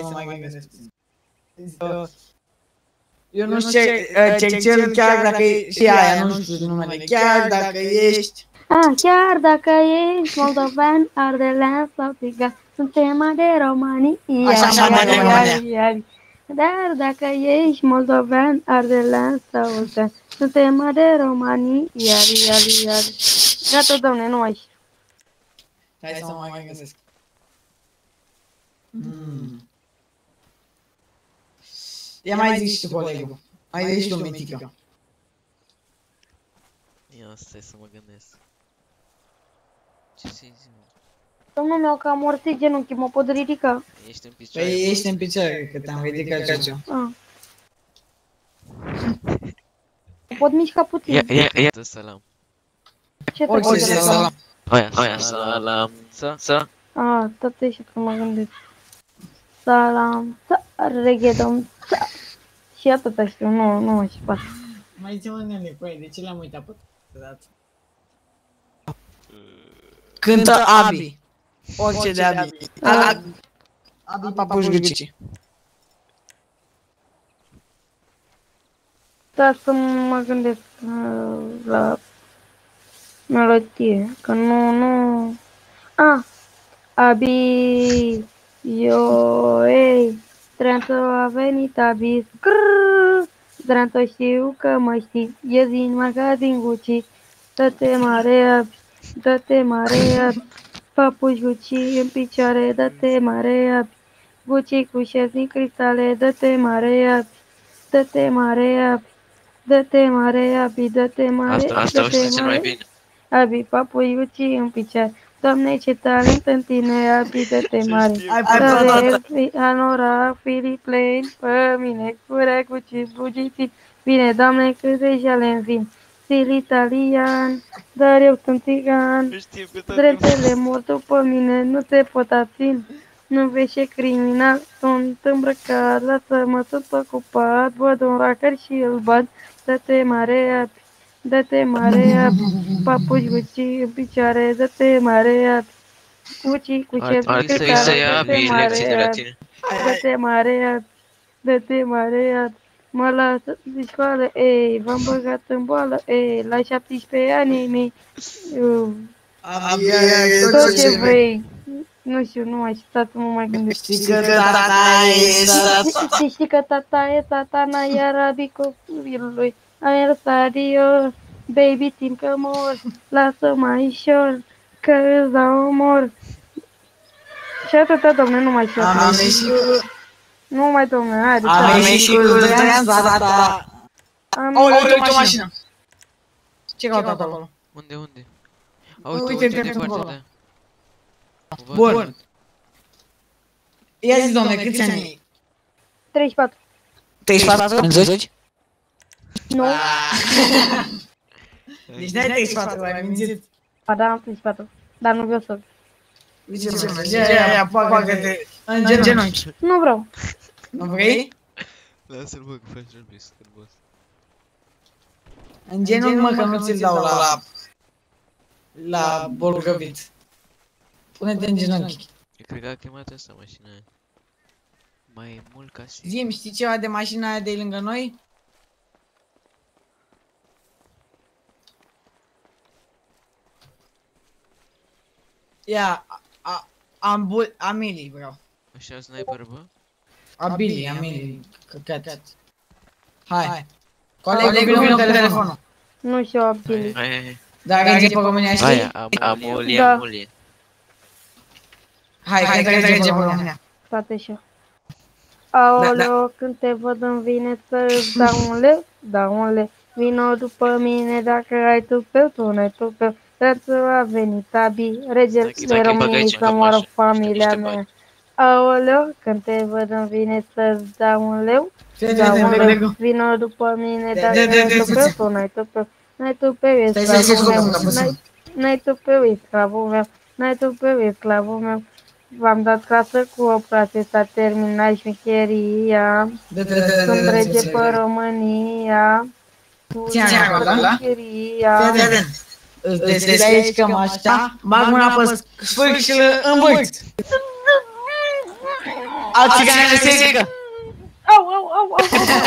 mă mai gândesc. Eu nu știu ce cer chiar dacă e și aia, nu știu numele, chiar dacă ești... Chiar dacă ești moldovean, ardelean sau țigan, suntem de România. Așa, de România. Dar dacă ești moldovean, ardelean sau țigan, suntem de România. Gata, domne, nu mai știu. Hai să mă mai gândesc. Ia mai zici tu, colegul. Mai zici tu, Mitică. Ia stai să mă gândesc. Ce să-i zic? Domnul meu, că am morțit genunchii, mă pot ridica? Ești în picioare? Păi ești în picioare, că te-am ridicat eu. Pot mișca puțin. Ia, salam. Ce Orice salam. Oia, salam. Să. Tot e și că mă gândesc. Salam, reggaeton, și atâta știu, nu mă știu pas. Mai zi-mă, nene, cu ei, de ce le-am uitat pe dată? Cântă Abi. Orice de Abi. Abi Papuș Gucci. Da, să mă gândesc la melodie, că nu... Abi, ei, Trento a venit Abi, Trento știu că mă știi, e din magazin Gucci, dă-te mare Abi, Papuș Gucci în picioare, dă-te mare Abi, Gucci cu șerpi din cristale, dă-te mare Abi, dă-te mare Abi, dă-te mare Abi, dă-te mare, Asta o știi cel mai bine. Abi, Papuș Gucci în picioare. Doamne, ce talent în tine, Abi, dă-te mare. Anorac, Filiplane, pe mine, curea cu bugiții. Bine, Doamne, cât deja le învin. Stil italian, dar eu sunt țigan. Dreptele mor după mine, nu te pot abțin. Nu vezi ce criminal, sunt îmbrăcat, lasă-mă, sunt ocupat. Văd un racăr și îl bat, dă-te mare, Abi. Dă-te mare Abi, Papuș Gucci în picioare, dă-te mare Abi, Gucci cu șerpi în cristale, dă-te mare Abi, dă-te mare Abi, dă-te mare Abi, mă lasă de școală, ei, v-am băgat în boală, ei, la 17 ani mei, tot ce vrei, nu știu, nu mai știu, tata, nu mai gândesc. Știi că tata e tata. Știi că tata e satana, iar Abi copilului. Aniversario, baby, timp că mor, lasă mai ușor, că îți dau omor. Și atâta, domne, nu mai știu. Nu mai, domne, haide. Amexicul de Anzata. Uite o mașină. Ce caută acolo? Unde? Uite, departe, da. Bun. Ia zi, domne, câți ani ai? 34. 34? Înțelegi? Nu. Deci n-ai 34, ai mințit. Ba da, am 34, dar nu vreau să... Zice, aia, poagă-te în genunchi. Nu vreau. Nu vrei? Lasă-l, bă, că faci răbdăi, scârbos. În genunchi, mă, că nu ți-l dau la bolgăvit. Pune-te în genunchi. Eu cred că a chemat asta mașina aia. Mai e mult ca și... Zi-mi, știi ceva de mașina aia de lângă noi? Ia, Amili vreau. Așa, sniper, bă? Amili, căcat. Hai. Colegul meu telefonul. Nu știu, Abili. Hai. Dacă e pe România, știi? Aia, amulie. Hai, că e pe România. Toate și eu. Aoleo, când te văd îmi vine să-ți dau un leu, Vino după mine dacă ai tupeu, tu n-ai tupeu. Tățu a venit Abi, regele României să moară familia mea. Aoleo, când te văd îmi vine să-ți dau un leu, Vino după mine dacă ai tupeu, tu n-ai tupeu. N-ai tupeu, e sclavul meu. N-ai tupeu, e sclavul meu. N-ai tupeu, e sclavul meu. V-am dat casă cu o frate, s-a terminat șmecheria. Sunt rege pe România. Ține acolo, da? Șmecheria. Îți deschizi aici cămașa, bag mâna pe sfârșile în vârf. Alții care ne strică. Au.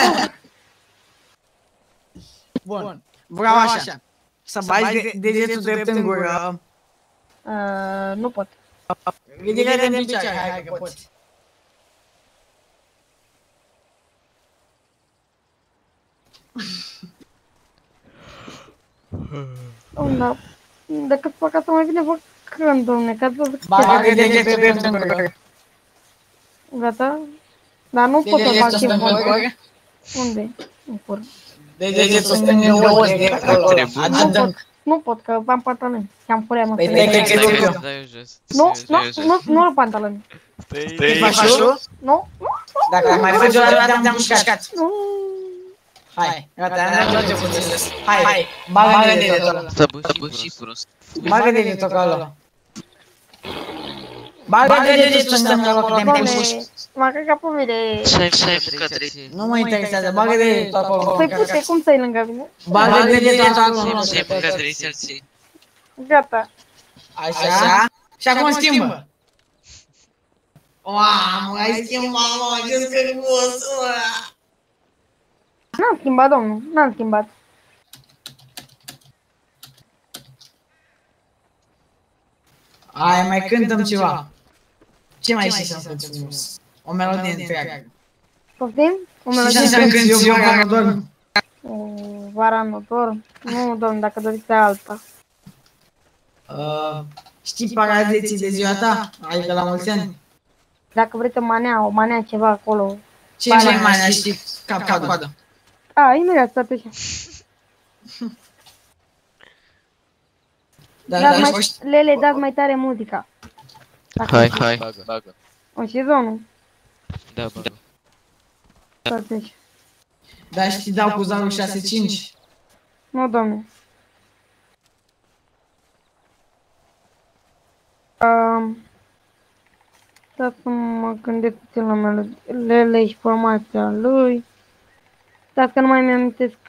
Bun. Vreau așa. Să bagi degetul drept în gură. Nu pot. Ridică-te în picioare, hai că poți. Da. Dacă fac asta mai bine fac când, domne, că ați văzut că... Bagă degetul drept în gură. Gata? Dar nu pot să fac Degetul chef. în gură. Unde? În cur. Degetul stâng în jos de acolo. Adânc. Nu pot, că am pantaloni. Și-am furea mă. Păi te-ai crezut eu. Nu pantaloni. Te faci tu? Nu. Dacă mai faci o dată, te-am mușcat. Nu. Hai, gata, am merge puțin sus. Hai, bagă degetul ăla. Să și prost. Bagă degetul acolo. Bagă degetul ăsta acolo, că te-am pus. M-a căcat pe mine. Ce-ai mâncat trei? Nu mă interesează, bagă degetul acolo. Păi pute, cum stai lângă mine? Bagă degetul acolo. Ce-ai mâncat trei salții? Gata. Așa. Și acum schimbă. Mamă, ai schimbat, mă, ce scârbosul ăla. N-am schimbat, domnul. N-am schimbat. Hai, mai cântăm ceva. Ce mai știi să cânti frumos? O melodie întreagă. Poftim? O Știi melodie? să cânti eu vara nu dorm? Vara nu dorm? Nu, domnul, dacă doriți pe alta. Știi paraziții de ziua ta? Adică la mulți ani? Dacă vreți o manea ceva acolo. Ce mai manea știi? Cap-coadă. Imediat, tot așa. Lele, dați mai tare muzica. Hai. Bagă. O și zonul. Da, bagă. Tot așa. Dar știi dau cu 065? Nu, domnule. Stați să mă gândesc puțin la melele și formația lui. Stați că nu mai mi-amintesc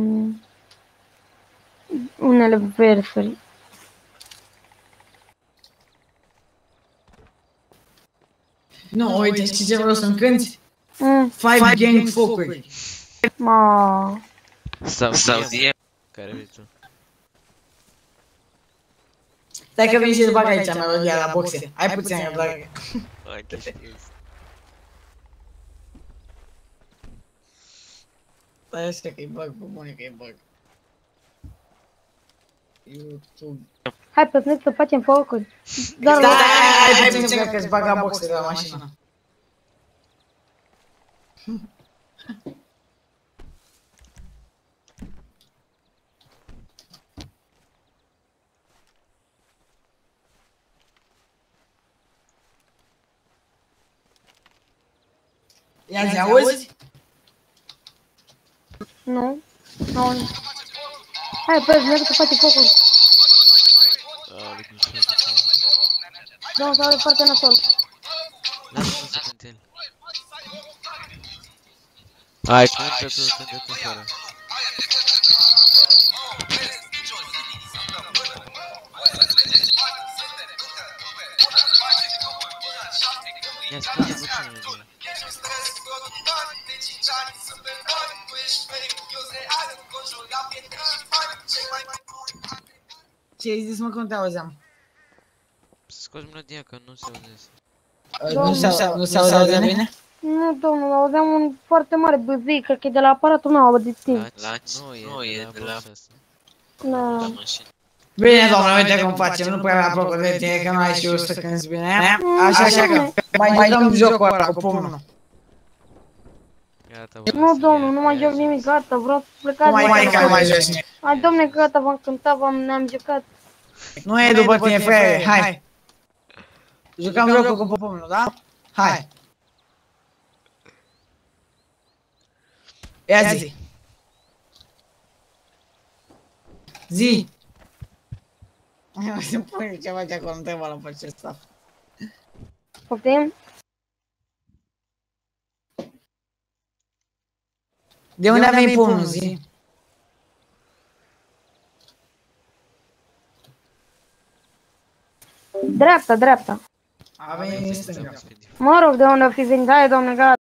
unele versuri. Nu, uite, știi ce vreau să-mi cânti? Five Gang Focuri. Sau DM. Care vrei tu? Stai că vin și îți bag aici melodia la boxe. Ai puțin răbdare. Hai că știu. Stai așa că-i bag, pe bune că-i bag. YouTube. Hai pe Snake să facem focuri. Stai puțin că-ți bag la boxe de la mașină. Ia-zi, auzi? Nu. Hai pe Snake să facem focuri. Domnul, s-a auzit foarte nasol. Lasă-mă să cânt el. Hai, cântă tu fără. Ia spune puțin de Ce ai zis, mă, că nu te auzeam? Să scoți melodia, că nu se aude. Nu se aude bine? Nu, domnul, auzeam un foarte mare băzic, cred că e de la aparatul meu auditiv. Nu, e de la Da. mașină. Bine, doamne, uite cum facem, nu prea mă apropo de tine, că nu ai știut să cânti bine. Așa că mai dăm jocul ăla cu pumnul. Nu, domnul, nu mai joc nimic, gata, vreau să plecați. Cum ai că nu mai joci nimic? Hai, domne, gata, v-am cântat, ne-am jucat. Nu e după tine, frere, hai. Jucăm jocul cu pumnul, da? Hai. Ia zi. Zi. Să-mi pune ceva de acolo, nu trebuie la face asta. Poftim? De unde avem pumnul, zi? Dreapta. A venit din stânga. Mă rog, de unde o fi venit, hai, domne, gata.